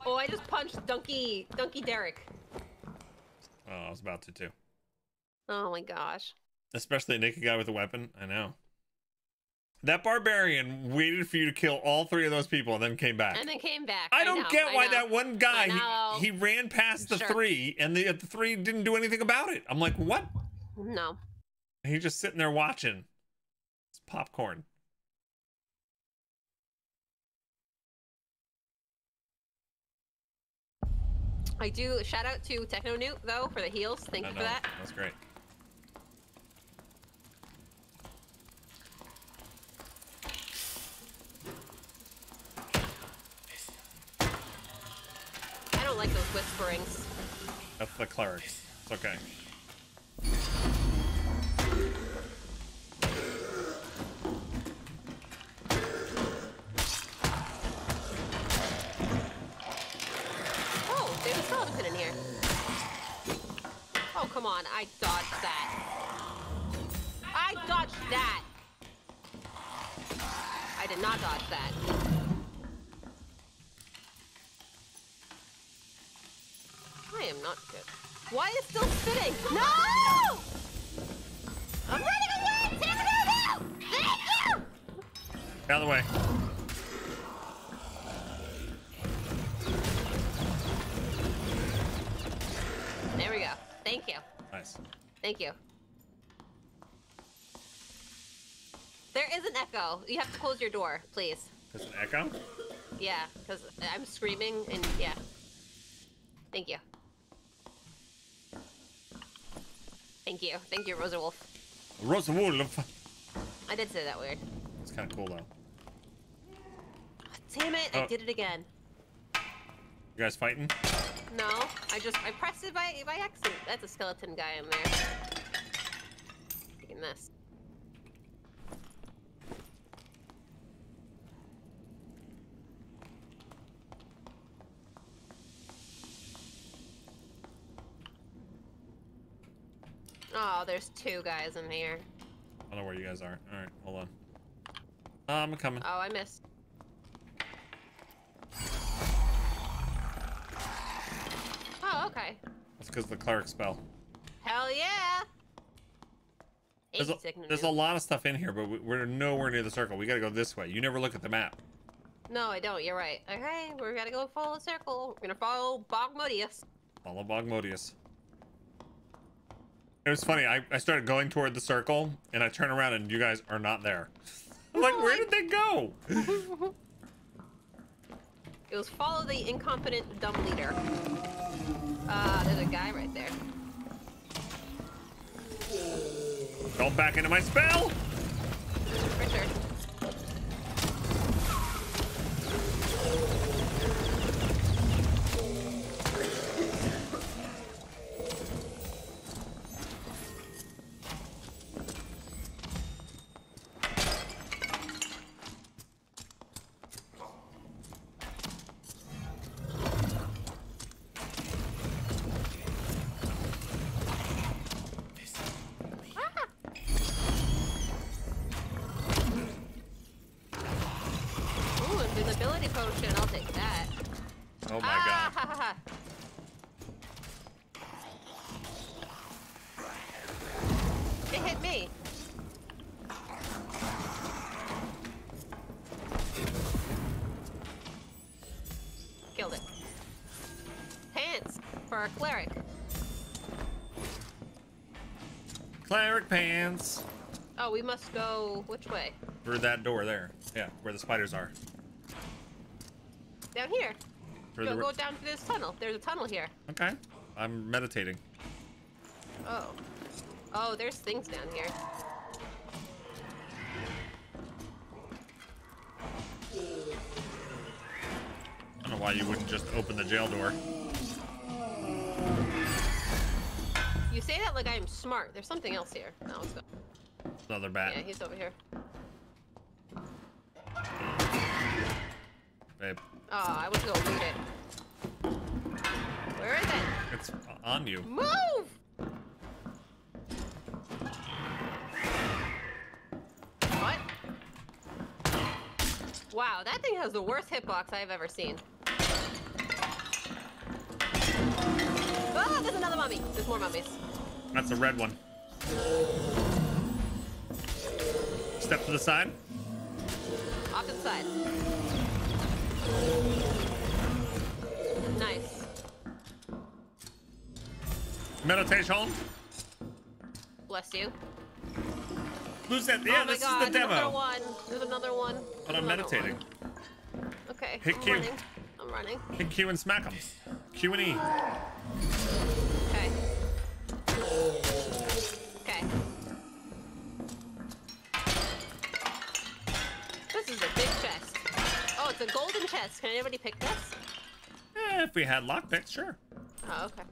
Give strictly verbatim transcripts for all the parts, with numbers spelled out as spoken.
Oh, I just punched Donkey, Donkey Derek. Oh, I was about to too. Oh my gosh. Especially a naked guy with a weapon. I know. That barbarian waited for you to kill all three of those people and then came back. And then came back. I I don't know, get I why know. that one guy, he, he ran past the Sure. three and the, the three didn't do anything about it. I'm like, what? No. He's just sitting there watching. It's popcorn. I do shout out to Techno Newt though for the heals. Thank I you know. for that. That's great. I don't like those whisperings. That's the cleric. It's okay. Oh, there's a skeleton in here. Oh, come on. I dodged that. I dodged that. I did not dodge that. I am not good. Why is it still spitting? No! I'm running away! Take it out now! Thank you! Out of the way. There we go. Thank you. Nice. Thank you. There is an echo. You have to close your door, please. There's an echo? Yeah, because I'm screaming and yeah. Thank you. Thank you. Thank you, Rosa Wolf. Rosa Wolf. I did say that weird. It's kind of cool though. Damn it, Oh. I did it again. You guys fighting? No, I just, I pressed it by, by accident. That's a skeleton guy in there. Taking this. Oh, there's two guys in here. I don't know where you guys are. All right, hold on. Uh, I'm coming. Oh, I missed. Oh, okay. That's because of the cleric spell. Hell yeah! There's a, there's a lot of stuff in here, but we- we're nowhere near the circle. We gotta go this way. You never look at the map. No, I don't. You're right. Okay, we're gonna go follow the circle. We're gonna follow Bogmodius. Follow Bogmodius. It was funny. I, I started going toward the circle, and I turn around, and you guys are not there. I'm like, where did they go? It was follow the incompetent dumb leader. Uh, there's a guy right there. Don't back into my spell! For sure. Ooh, invisibility potion. I'll take that. Oh my ah, god. Ha, ha, ha. It hit me. Killed it. Pants for our cleric. Cleric pants. Oh, we must go which way? Through that door there. Yeah, where the spiders are. Down here. Through Go, the... go down to this tunnel. There's a tunnel here. Okay. I'm meditating. Oh. Oh, there's things down here. I don't know why you wouldn't just open the jail door. You say that like I'm smart. There's something else here. No, let's go. Another bat. Yeah, he's over here. Babe. Oh, I was gonna loot it. Where is it? It's on you. Move! What? Wow, that thing has the worst hitbox I've ever seen. Ah, there's another mummy. There's more mummies. That's a red one. Step to the side. Off to the side. Nice. Meditation. Bless you. Lose that. Yeah, oh my this God, is the there's demo. another one. There's another one. But I'm Another meditating. one. Okay. Hit I'm Q. running. I'm running. Hit Q and smack them. Q and E. Okay. Okay. This is a big chest. Oh, it's a golden chest. Can anybody pick this? Eh, if we had lockpicks, sure. Oh, okay.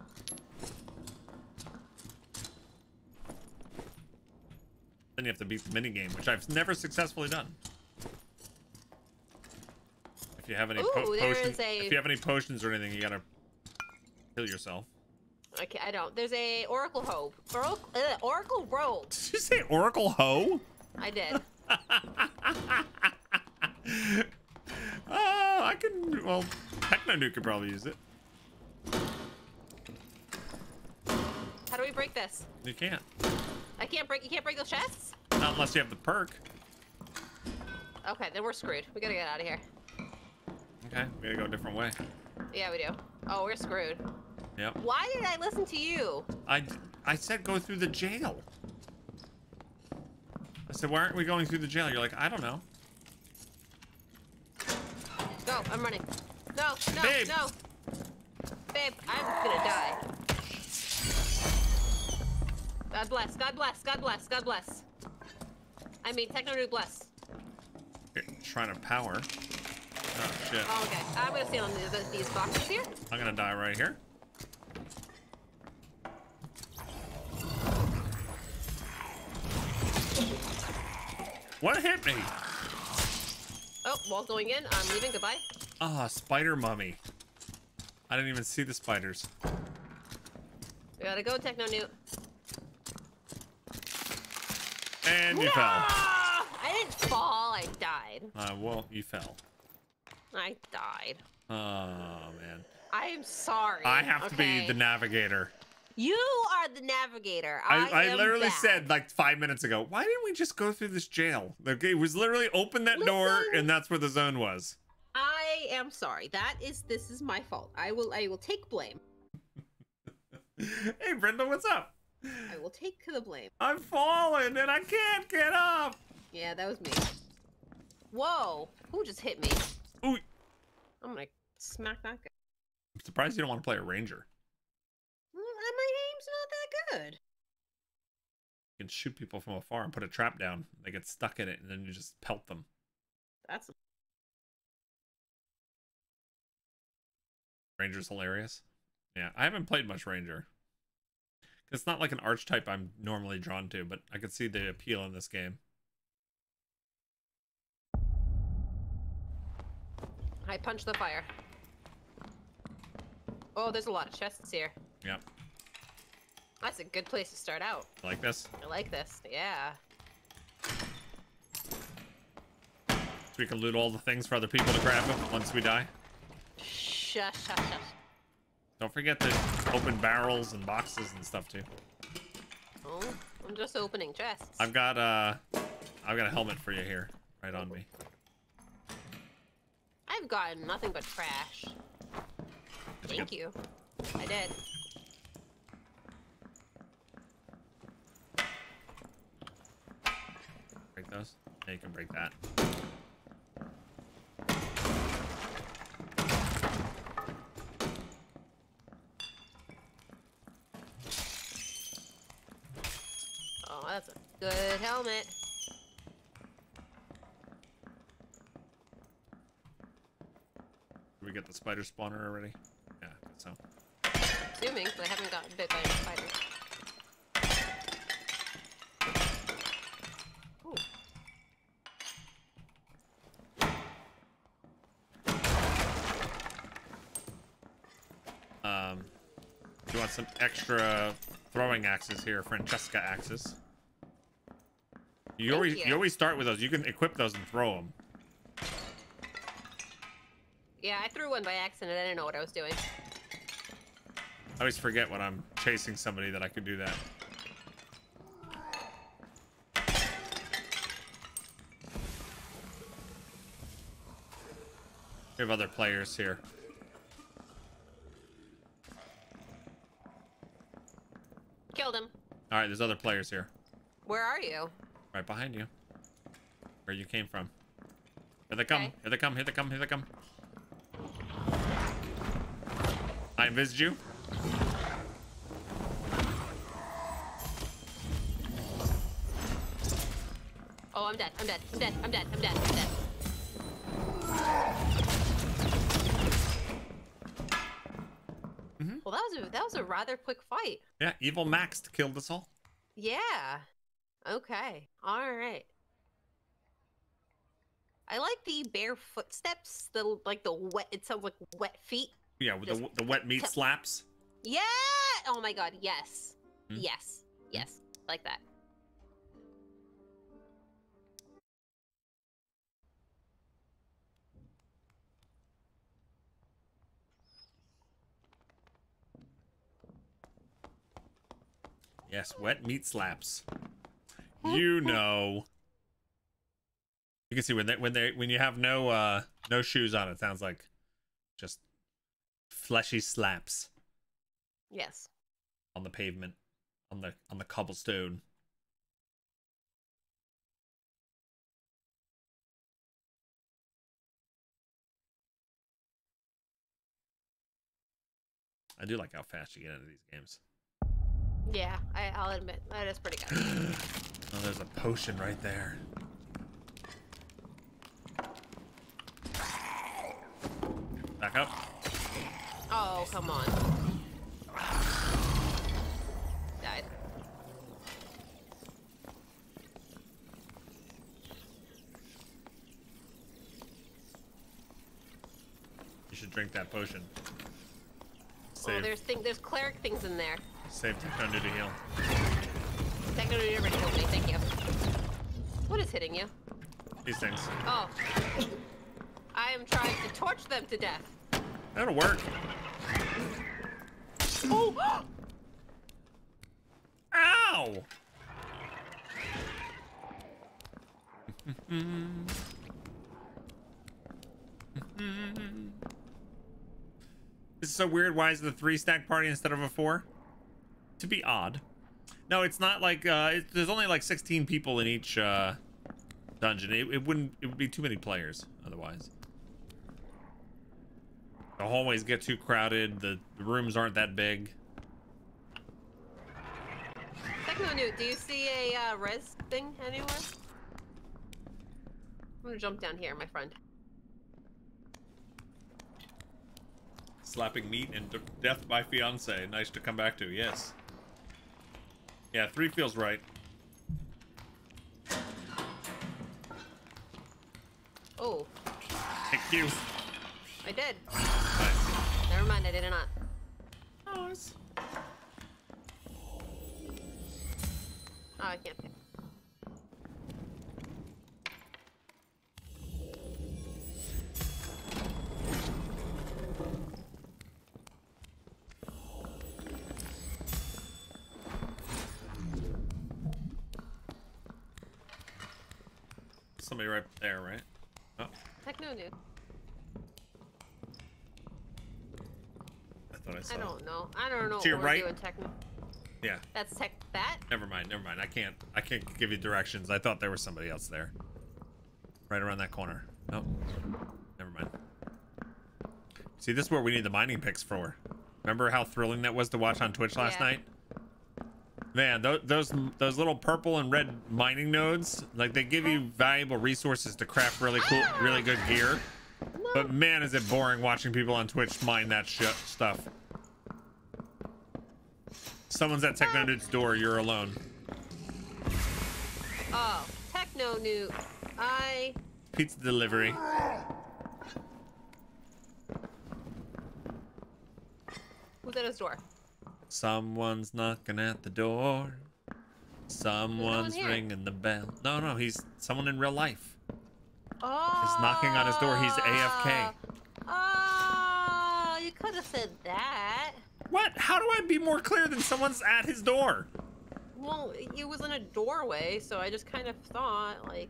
Then you have to beat the minigame, which I've never successfully done. If you have any Ooh, po there potions, is a- if you have any potions or anything, you gotta kill yourself. Okay, I don't. There's a Oracle Hope. Oracle, uh, Oracle Robe. Did you say Oracle Hoe? I did. Oh, I can. Well, Technonuke could probably use it. How do we break this? You can't. I can't break. You can't break those chests. Not unless you have the perk. Okay, then we're screwed. We gotta get out of here. Okay, we gotta go a different way. Yeah, we do. Oh, we're screwed. Yep. Why did I listen to you? I, I said go through the jail. I said, why aren't we going through the jail? You're like, I don't know. Go, I'm running. No, no, Babe. no. Babe, I'm gonna die. God bless, God bless, God bless, God bless. I mean, Technonuke bless. Here, trying to power. Oh, shit. Oh, okay. I'm gonna stand on the, the, these boxes here. I'm gonna die right here. What hit me? Oh, wall going in. I'm leaving. Goodbye. Ah, spider mummy. I didn't even see the spiders. We gotta go, Technonuke. And you no! fell. I didn't fall. I died. Uh, well, you fell. I died. Oh, man. I am sorry. I have to okay? be the navigator. You are the navigator. I, I, I am literally bad. said like five minutes ago, why didn't we just go through this jail? Okay, it was literally open that door Listen. and that's where the zone was. I am sorry. That is this is my fault. I will I will take blame. Hey, Brenda, what's up? I will take the blame. I'm falling and I can't get up. Yeah, that was me. Whoa! Who just hit me? Ooh, I'm gonna smack that guy. I'm surprised you don't want to play a ranger. Mm, My aim's not that good. You can shoot people from afar and put a trap down. They get stuck in it and then you just pelt them. That's Ranger's hilarious. Yeah, I haven't played much ranger. It's not like an archetype I'm normally drawn to, but I could see the appeal in this game. I punched the fire. Oh, there's a lot of chests here. Yep. That's a good place to start out. Like this. I like this. Yeah. So we can loot all the things for other people to grab once we die. Shush, shush, shush. Don't forget to open barrels and boxes and stuff too. Oh, I'm just opening chests. I've got uh I've got a helmet for you here, right on me. I've gotten nothing but trash. Did you Thank get- you. I did. Break those? Yeah, you can break that. Oh, that's a good helmet. Did we get the spider spawner already? Yeah, I think so. Assuming, but I haven't gotten bit by a spider. Ooh. Um, you want some extra throwing axes here, Francesca axes. You Thank always you. you always start with those. You can equip those and throw them. Yeah, I threw one by accident. I didn't know what I was doing. I always forget when I'm chasing somebody that I could do that. We have other players here. Killed him. All right, there's other players here. Where are you? Right behind you. Where you came from. Here they come. Okay. Here they come. Here they come. Here they come. I invised you. Oh, I'm dead. I'm dead. I'm dead. I'm dead. I'm dead. I'm dead. Mm-hmm. Well, that was a that was a rather quick fight. Yeah, Evil Max killed us all. Yeah. Okay. All right. I like the bare footsteps. The like the wet. It sounds like wet feet. Yeah, with Just the the wet meat slaps. Yeah. Oh my God. Yes. Hmm? Yes. Yes. Like that. Yes, wet meat slaps. You know. You can see when they when they when you have no uh no shoes on, it sounds like just fleshy slaps Yes. on the pavement, on the on the cobblestone. I do like how fast you get into these games. Yeah. I, I'll admit that is pretty good. Oh, there's a potion right there. Back up. Oh, come on. Died. You should drink that potion. Oh, Save, there's thing. There's cleric things in there. save Techno to heal. Technically, already killed me. Thank you. What is hitting you? These things. Oh. I am trying to torch them to death. That'll work. Oh! Ow! This is so weird. Why is it a three stack party instead of a four? To be odd. No, it's not like uh, it, there's only like sixteen people in each uh, dungeon. It, it wouldn't. It would be too many players otherwise. The hallways get too crowded. The, the rooms aren't that big. Techno Newt, do you see a uh, res thing anywhere? I'm gonna jump down here, my friend. Slapping meat and death by fiance. Nice to come back to. Yes. Yeah, three feels right. Oh, Thank you. I did. Nice. Never mind, I did not. Nice. Oh, I can't pick. Somebody right there, right? Oh, Techno Newt. I thought I saw. I don't know. I don't know To your what we're right? doing, Techno. Yeah. That's tech. That? Never mind. Never mind. I can't. I can't give you directions. I thought there was somebody else there. Right around that corner. Nope. Never mind. See, this is where we need the mining picks for. Remember how thrilling that was to watch on Twitch last Yeah. night? Man, those, those those little purple and red mining nodes, like they give you valuable resources to craft really cool, really good gear. But man, is it boring watching people on Twitch mine that shit stuff. Someone's at Techno Dude's door. You're alone. Oh, Techno Newt. I. Pizza delivery. Who's at his door? Someone's knocking at the door. Someone's here. ringing the bell. No, no, he's someone in real life. Oh. He's knocking on his door. He's A F K. Oh, you could have said that. What? How do I be more clear than someone's at his door? Well, it was in a doorway, so I just kind of thought, like,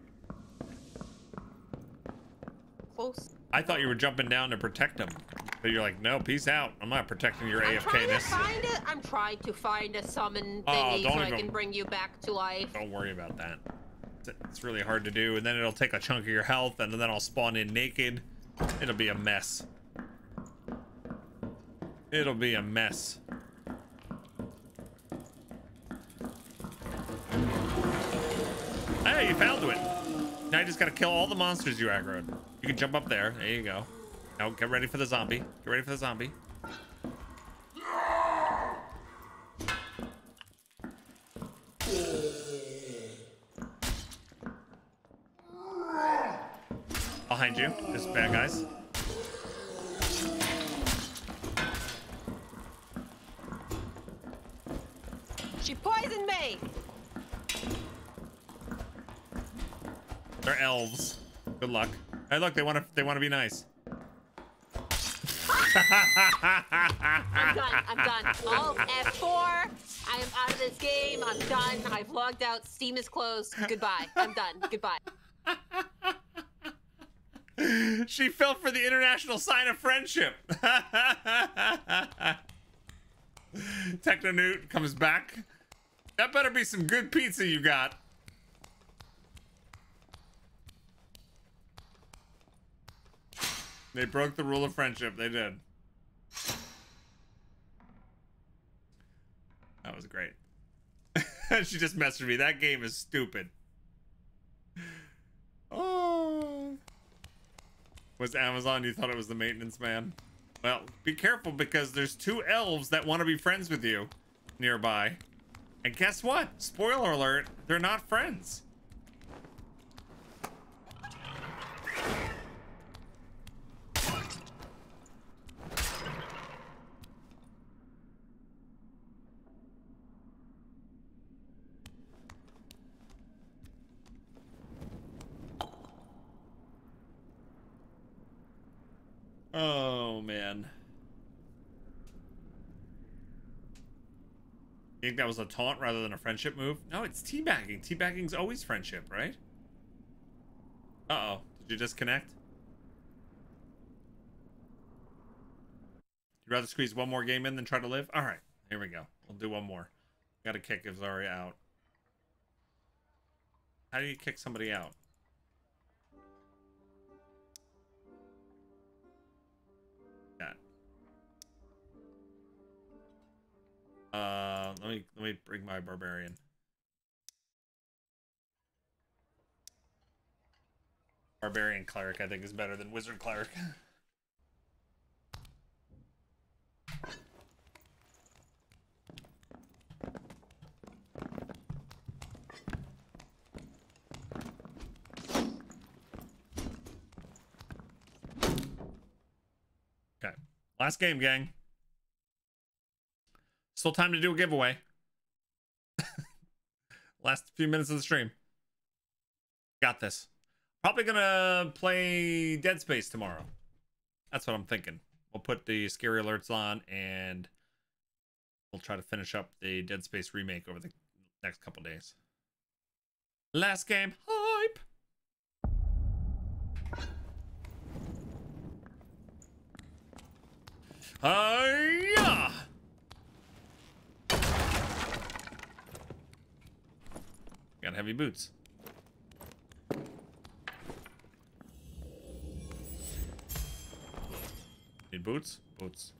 close. I thought you were jumping down to protect him. But you're like, no, peace out. I'm not protecting your I'm A F trying to K-ness. find it. I'm trying to find a summon Oh, thingy don't so I even- can bring you back to life. Don't worry about that. It's- It's really hard to do, and then it'll take a chunk of your health, and then I'll spawn in naked. It'll be a mess. It'll be a mess. Hey, you found it. Now you just gotta kill all the monsters you aggroed. You can jump up there. There you go. Now get ready for the zombie. Get ready for the zombie. Behind you. There's bad guys. She poisoned me! They're elves. Good luck. Hey, look, they want to. They want to be nice. I'm done. I'm done. Alt F four. I am out of this game. I'm done. I've logged out. Steam is closed. Goodbye. I'm done. Goodbye. She fell for the international sign of friendship. Technonewt comes back. That better be some good pizza you got. They broke the rule of friendship. They did. That was great. She just messaged me. That game is stupid. Oh. Was Amazon, you thought it was the maintenance man? Well, be careful because there's two elves that want to be friends with you nearby. And guess what? Spoiler alert, they're not friends. Oh, man. You think that was a taunt rather than a friendship move? No, it's teabagging. Teabagging's always friendship, right? Uh-oh. Did you disconnect? You'd rather squeeze one more game in than try to live? All right. Here we go. We'll do one more. Got to kick Zarya out. How do you kick somebody out? Uh, let me let me bring my barbarian. Barbarian cleric, I think, is better than wizard cleric. Okay, last game, gang. Still time to do a giveaway. Last few minutes of the stream. Got this. Probably gonna play Dead Space tomorrow. That's what I'm thinking. We'll put the scary alerts on and we'll try to finish up the Dead Space remake over the next couple days. Last game hype. Hiya! Got heavy boots. Need boots? Boots.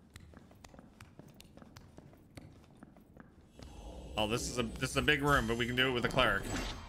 Oh, this is a this is a big room, but we can do it with a cleric.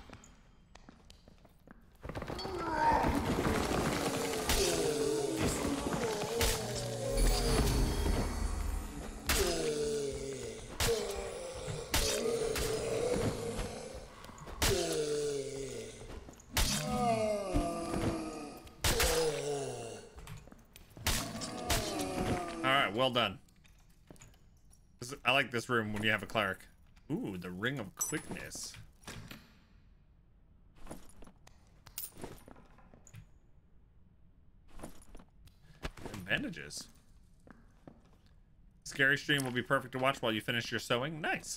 Well done. This, I like this room when you have a cleric. Ooh, the Ring of Quickness. And bandages. Scary stream will be perfect to watch while you finish your sewing. Nice.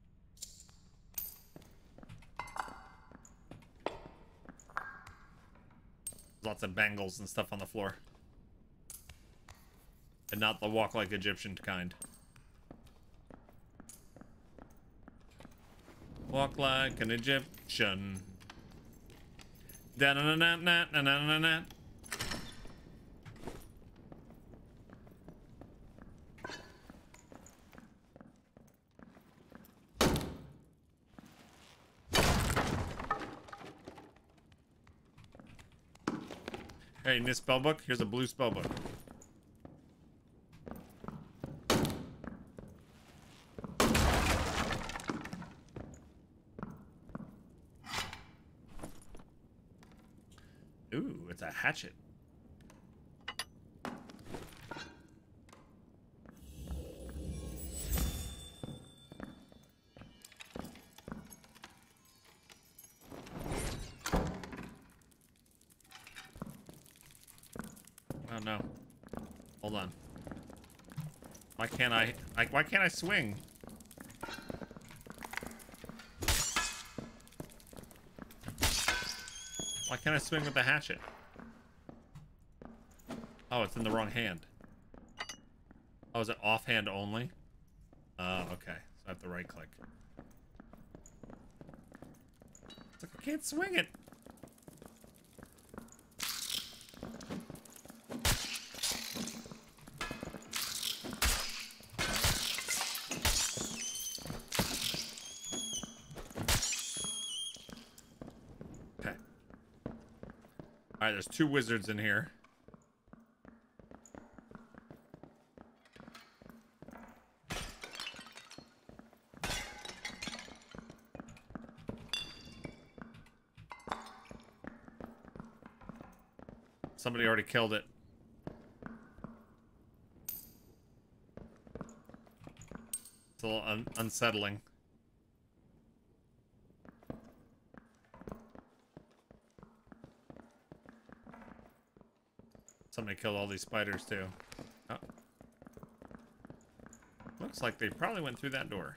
Lots of bangles and stuff on the floor. And not the walk like Egyptian kind. Walk like an Egyptian. Da na na na na na na na na. Hey, new spellbook. Here's a blue spellbook. Ooh, it's a hatchet. Oh no. Hold on. Why can't I, I why can't I swing? Why can't I swing with the hatchet? Oh, it's in the wrong hand. Oh, is it offhand only? Uh, okay. So I have to right click. It's like I can't swing it. All right, there's two wizards in here. Somebody already killed it. It's a little un unsettling. Somebody killed all these spiders too. Oh. Looks like they probably went through that door.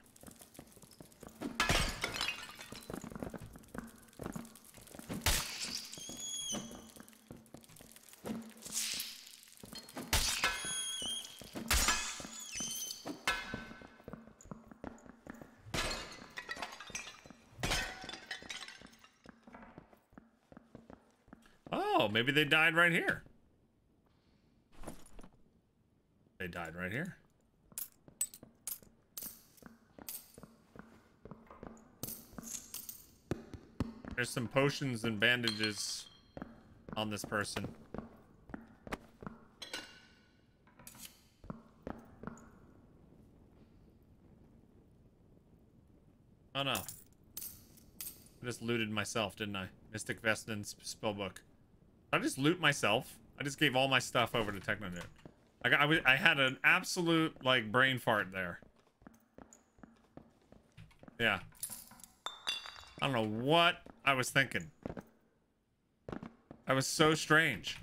Oh, maybe they died right here. They died right here. There's some potions and bandages on this person. Oh no. I just looted myself, didn't I? Mystic Vestnance spellbook. I just loot myself. I just gave all my stuff over to Technonet. I, got, I, was, I had an absolute, like, brain fart there. Yeah. I don't know what I was thinking. I was so strange.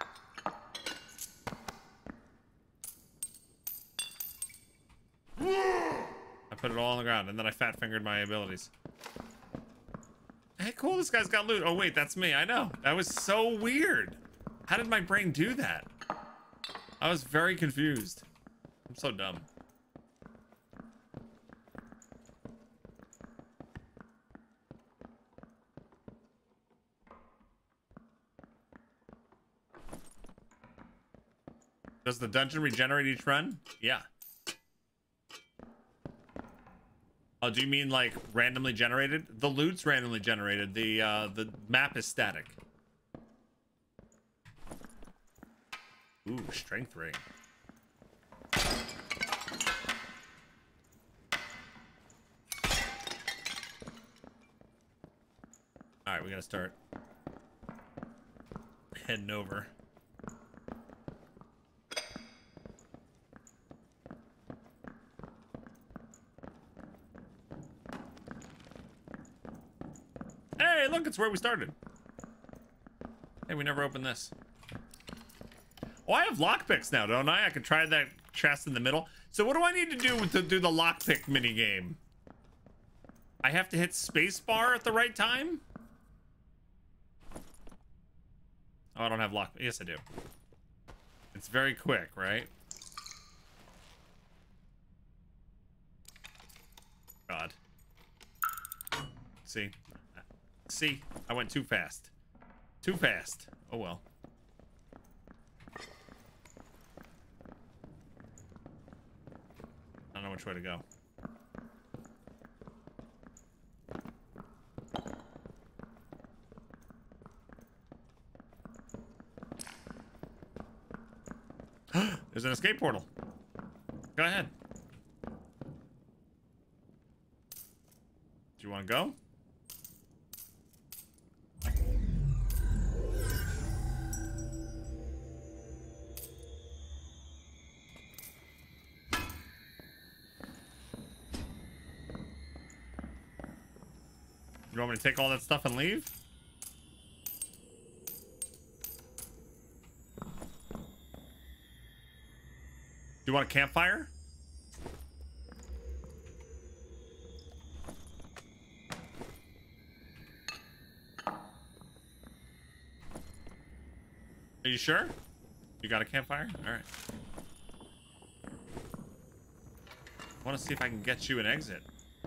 I put it all on the ground, and then I fat-fingered my abilities. Hey, cool, this guy's got loot. Oh, wait, that's me. I know. That was so weird. How did my brain do that? I was very confused. I'm so dumb. Does the dungeon regenerate each run? Yeah. Oh, do you mean like randomly generated? The loot's randomly generated. The uh, the map is static. Ooh, strength ring. All right, we gotta start heading over. Hey, look, it's where we started. Hey, we never opened this. Oh, I have lockpicks now, don't I? I can try that chest in the middle. So what do I need to do to do the lockpick minigame? I have to hit spacebar at the right time? Oh, I don't have lock. Yes, I do. It's very quick, right? God. See? See? I went too fast. Too fast. Oh, well. I don't know which way to go. There's an escape portal. Go ahead. Do you want to go? You want me to take all that stuff and leave? Do you want a campfire? Are you sure? You got a campfire? All right. I want to see if I can get you an exit.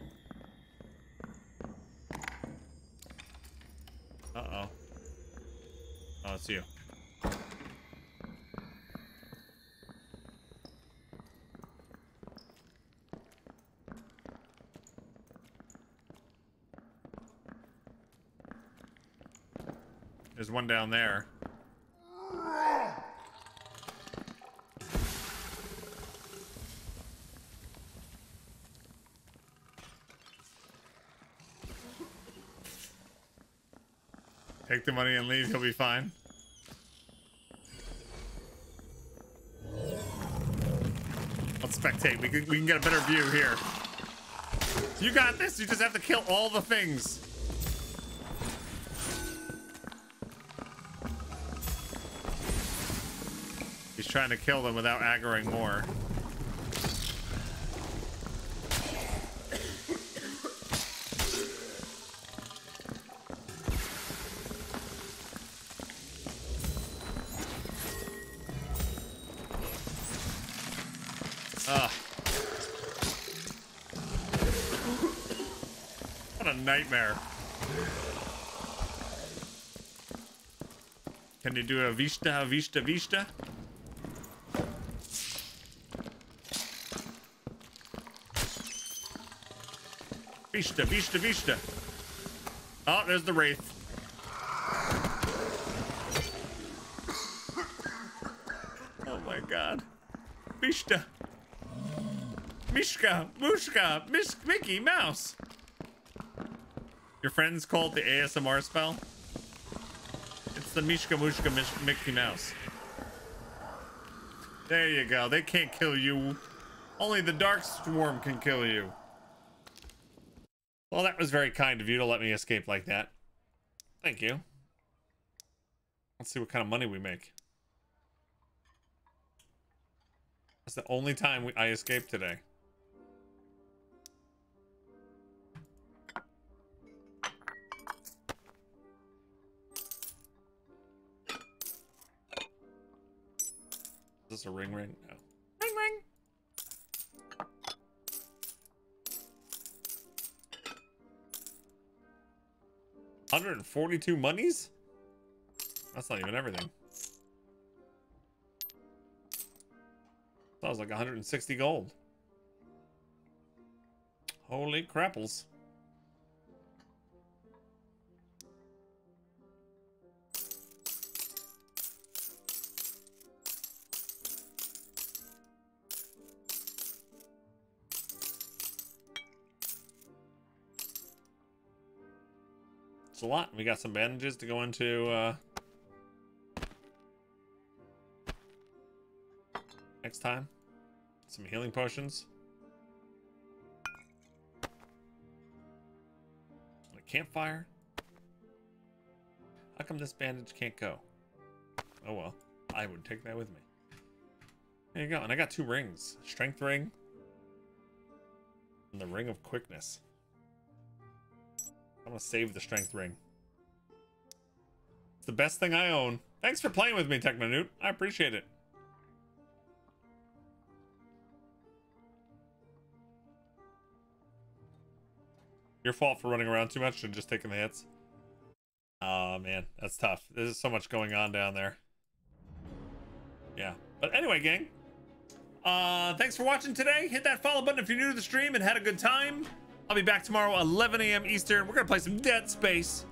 Uh-oh. Oh, it's you. There's one down there. Take the money and leave, he'll be fine. Let's spectate. We can, we can get a better view here. You got this. You just have to kill all the things. He's trying to kill them without aggroing more. Ugh. What a nightmare. Can you do a vista, vista, vista? Vista, vista, vista. Oh, there's the wraith. Oh my god. Vista. Mishka, Mushka, Miss Mickey Mouse. Your friends called the A S M R spell? It's the Mishka, Mushka, Mish Mickey Mouse. There you go. They can't kill you. Only the Dark Swarm can kill you. Well, that was very kind of you to let me escape like that. Thank you. Let's see what kind of money we make. That's the only time we, I escaped today. Is this a ring ring? No. Ring ring! one hundred forty-two monies? That's not even everything. That was like one hundred sixty gold. Holy crapples. It's a lot. We got some bandages to go into uh, next time. Some healing potions. A campfire. How come this bandage can't go? Oh well, I would take that with me. There you go. And I got two rings. Strength ring. And the ring of quickness. I'm gonna save the strength ring. It's the best thing I own. Thanks for playing with me, Technonoot. I appreciate it. Your fault for running around too much and just taking the hits. Oh man, that's tough. There's so much going on down there. Yeah. But anyway, gang. Uh, thanks for watching today. Hit that follow button if you're new to the stream and had a good time. I'll be back tomorrow, eleven A M Eastern. We're gonna play some Dead Space.